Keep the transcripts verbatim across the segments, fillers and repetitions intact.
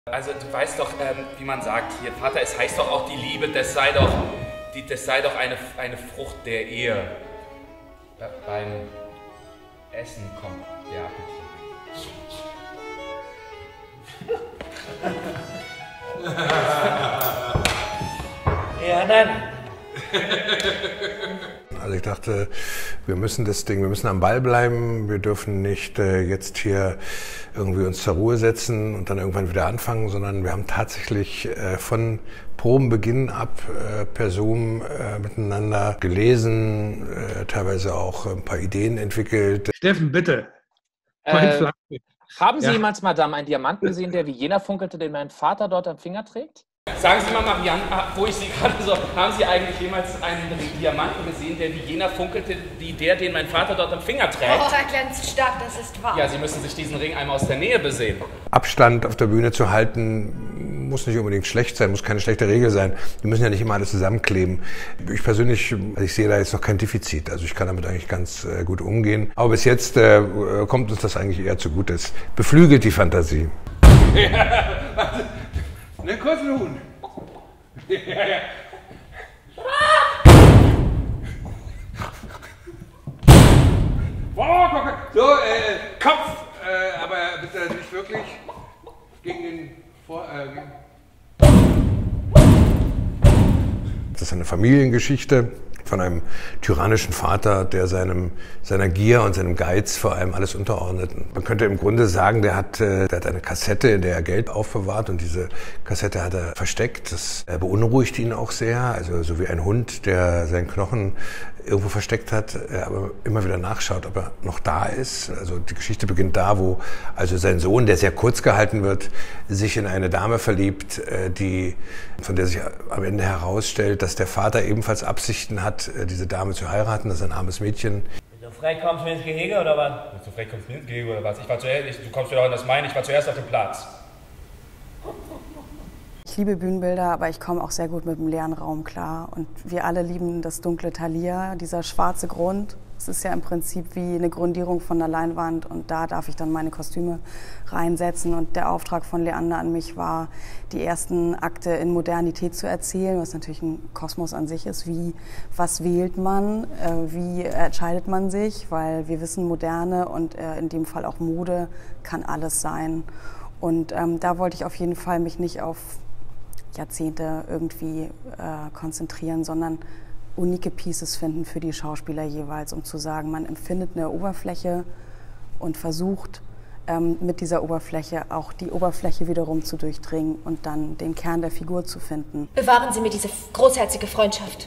Also du weißt doch, ähm, wie man sagt hier, Vater, es heißt doch auch die Liebe, das sei doch, die, das sei doch eine, eine Frucht der Ehe. Be beim Essen kommt der Appetit. Ja, dann. Also ich dachte, wir müssen das Ding, wir müssen am Ball bleiben, wir dürfen nicht äh, jetzt hier irgendwie uns zur Ruhe setzen und dann irgendwann wieder anfangen, sondern wir haben tatsächlich äh, von Probenbeginn ab äh, per Zoom äh, miteinander gelesen, äh, teilweise auch ein paar Ideen entwickelt. Steffen, bitte. Äh, haben Sie Ja. jemals, Madame, einen Diamanten gesehen, der wie jener funkelte, den mein Vater dort am Finger trägt? Sagen Sie mal, Marianne, wo ich Sie gerade so, haben Sie eigentlich jemals einen Diamanten gesehen, der wie jener funkelte, wie der, den mein Vater dort am Finger trägt? Oh, er glänzt stark, das ist wahr. Ja, Sie müssen sich diesen Ring einmal aus der Nähe besehen. Abstand auf der Bühne zu halten, muss nicht unbedingt schlecht sein, muss keine schlechte Regel sein. Wir müssen ja nicht immer alles zusammenkleben. Ich persönlich, also ich sehe da jetzt noch kein Defizit. Also ich kann damit eigentlich ganz äh, gut umgehen. Aber bis jetzt äh, kommt uns das eigentlich eher zugute. Es beflügelt die Fantasie. Ne, kurz nun. Ja, ja. Oh, guck mal. So, äh, Kopf, äh, aber bitte nicht wirklich gegen den Vor... Äh, gegen Das ist eine Familiengeschichte von einem tyrannischen Vater, der seinem, seiner Gier und seinem Geiz vor allem alles unterordnet. Man könnte im Grunde sagen, der hat, der hat eine Kassette, in der er Geld aufbewahrt, und diese Kassette hat er versteckt. Das beunruhigt ihn auch sehr, also so wie ein Hund, der seinen Knochen irgendwo versteckt hat, aber immer wieder nachschaut, ob er noch da ist. Also die Geschichte beginnt da, wo also sein Sohn, der sehr kurz gehalten wird, sich in eine Dame verliebt, die, von der sich am Ende herausstellt, dass der Vater ebenfalls Absichten hat, diese Dame zu heiraten. Das ist ein armes Mädchen. So frech kommst du ins Gehege, oder was? So frech kommst du ins Gehege oder was? Ich war zuerst, ich, du kommst wieder in das Meine, ich war zuerst auf dem Platz. Ich liebe Bühnenbilder, aber ich komme auch sehr gut mit dem leeren Raum klar. Und wir alle lieben das dunkle Thalia, dieser schwarze Grund. Es ist ja im Prinzip wie eine Grundierung von der Leinwand, und da darf ich dann meine Kostüme reinsetzen. Und der Auftrag von Leander an mich war, die ersten Akte in Modernität zu erzählen, was natürlich ein Kosmos an sich ist. Wie, was wählt man, äh, wie entscheidet man sich? Weil wir wissen, Moderne und äh, in dem Fall auch Mode kann alles sein. Und ähm, da wollte ich auf jeden Fall mich nicht auf Jahrzehnte irgendwie äh, konzentrieren, sondern unique Pieces finden für die Schauspieler jeweils, um zu sagen, man empfindet eine Oberfläche und versucht ähm, mit dieser Oberfläche auch die Oberfläche wiederum zu durchdringen und dann den Kern der Figur zu finden. Bewahren Sie mir diese großherzige Freundschaft.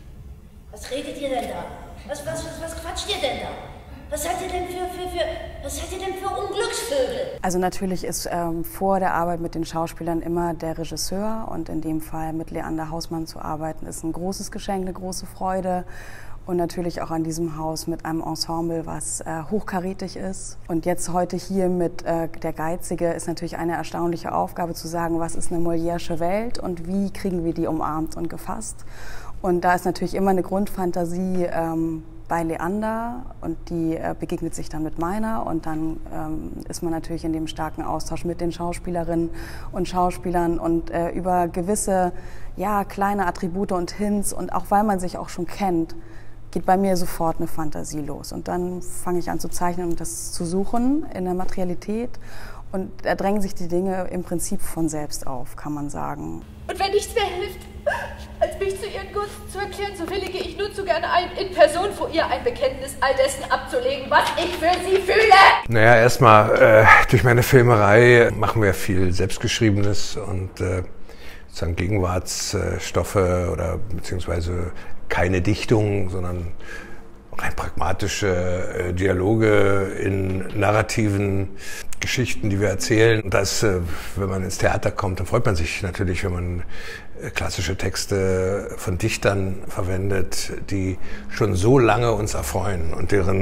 Was redet ihr denn da? Was, was, was, was quatscht ihr denn da? Was seid ihr denn für, für, für, was seid ihr denn für Unglücksvögel? Also natürlich ist ähm, vor der Arbeit mit den Schauspielern immer der Regisseur, und in dem Fall mit Leander Hausmann zu arbeiten, ist ein großes Geschenk, eine große Freude. Und natürlich auch an diesem Haus mit einem Ensemble, was äh, hochkarätig ist. Und jetzt heute hier mit äh, der Geizige ist natürlich eine erstaunliche Aufgabe zu sagen, was ist eine Molièresche Welt und wie kriegen wir die umarmt und gefasst. Und da ist natürlich immer eine Grundfantasie ähm, bei Leander, und die äh, begegnet sich dann mit meiner, und dann ähm, ist man natürlich in dem starken Austausch mit den Schauspielerinnen und Schauspielern und äh, über gewisse, ja, kleine Attribute und Hints, und auch weil man sich auch schon kennt, geht bei mir sofort eine Fantasie los, und dann fange ich an zu zeichnen und das zu suchen in der Materialität, und da drängen sich die Dinge im Prinzip von selbst auf, kann man sagen. Und wenn nichts mehr hilft, als mich zu ihren Gunsten zu erklären, so willige ich nur zu gerne ein, in Person vor ihr ein Bekenntnis all dessen abzulegen, was ich für sie fühle. Naja, erstmal äh, durch meine Filmerei machen wir viel Selbstgeschriebenes und äh, sozusagen Gegenwartsstoffe oder beziehungsweise keine Dichtung, sondern rein pragmatische äh, Dialoge in narrativen Geschichten, die wir erzählen. Und das, äh, wenn man ins Theater kommt, dann freut man sich natürlich, wenn man äh, klassische Texte von Dichtern verwendet, die schon so lange uns erfreuen und deren,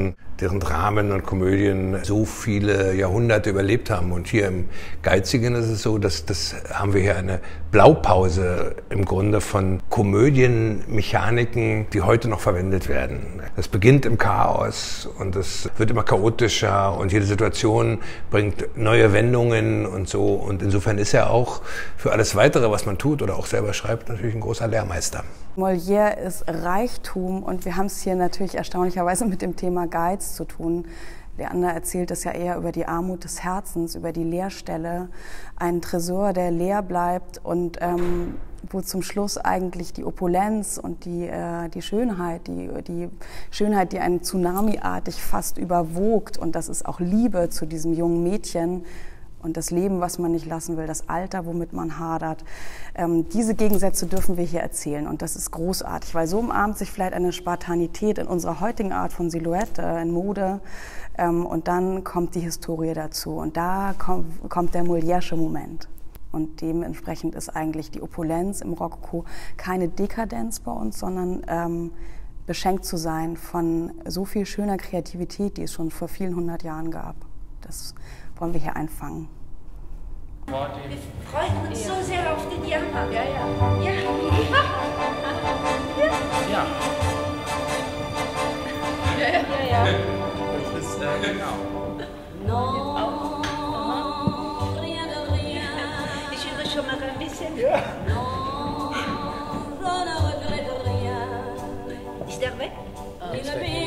deren Dramen und Komödien so viele Jahrhunderte überlebt haben. Und hier im Geizigen ist es so, dass das haben wir hier eine Blaupause im Grunde von Komödienmechaniken, die heute noch verwendet werden. Das beginnt im Chaos und es wird immer chaotischer und jede Situation bringt neue Wendungen und so. Und insofern ist er auch für alles Weitere, was man tut oder auch selber schreibt, natürlich ein großer Lehrmeister. Molière ist Reichtum und wir haben es hier natürlich erstaunlicherweise mit dem Thema Geiz zu tun. Leander erzählt es ja eher über die Armut des Herzens, über die Leerstelle, ein Tresor, der leer bleibt und ähm, wo zum Schluss eigentlich die Opulenz und die, äh, die Schönheit, die, die Schönheit, die einen Tsunami-artig fast überwogt, und das ist auch Liebe zu diesem jungen Mädchen, und das Leben, was man nicht lassen will, das Alter, womit man hadert. Ähm, diese Gegensätze dürfen wir hier erzählen und das ist großartig, weil so umarmt sich vielleicht eine Spartanität in unserer heutigen Art von Silhouette, in Mode, ähm, und dann kommt die Historie dazu und da kommt, kommt der Molièresche Moment. Und dementsprechend ist eigentlich die Opulenz im Rokoko keine Dekadenz bei uns, sondern ähm, beschenkt zu sein von so viel schöner Kreativität, die es schon vor vielen hundert Jahren gab. Das wollen wir hier einfangen. Wir freuen uns so sehr auf den Jahrmarkt. Ja, ja. Ja. Ja. Ja, ja. Ja, ja. Das ist, äh, genau. No, rien de rien. Ich höre schon mal ein bisschen. Ja. No, je ne regrette rien. Ist der weg? Ist weg.